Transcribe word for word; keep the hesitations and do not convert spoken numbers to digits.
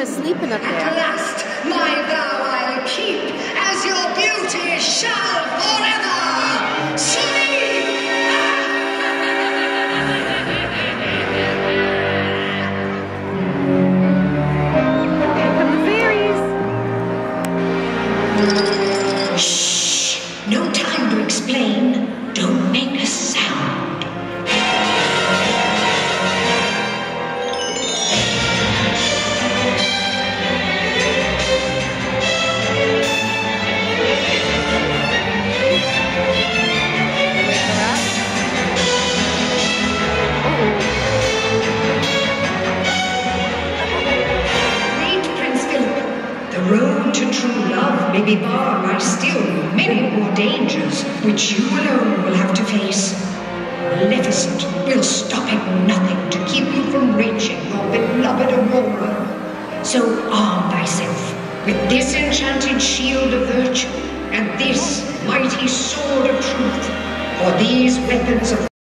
Aurora's sleeping up there. At last, my vow I'll keep, as your beauty shall forever sleep! Here come the fairies. Shh! No time to explain. Don't make a sound. The road to true love may be barred by still many more dangers, which you alone will have to face. Maleficent will stop at nothing to keep you from reaching your beloved Aurora. So arm thyself with this enchanted shield of virtue and this mighty sword of truth, for these weapons of